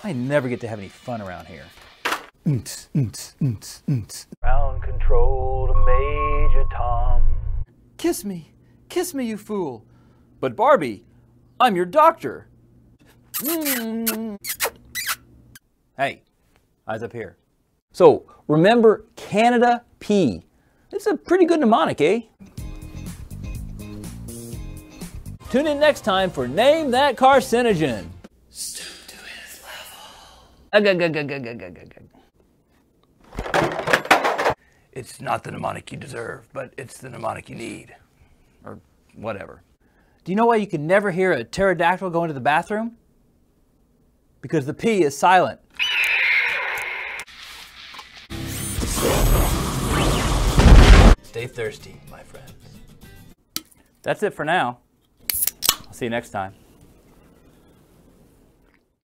I never get to have any fun around here. Ground control to Major Tom. Kiss me, you fool. But Barbie, I'm your doctor. Hey, eyes up here. So remember Canada P. It's a pretty good mnemonic, eh? Tune in next time for Name That Carcinogen. Stoop to his level. It's not the mnemonic you deserve, but it's the mnemonic you need. Or whatever. Do you know why you can never hear a pterodactyl go into the bathroom? Because the P is silent. Stay thirsty, my friends. That's it for now. I'll see you next time.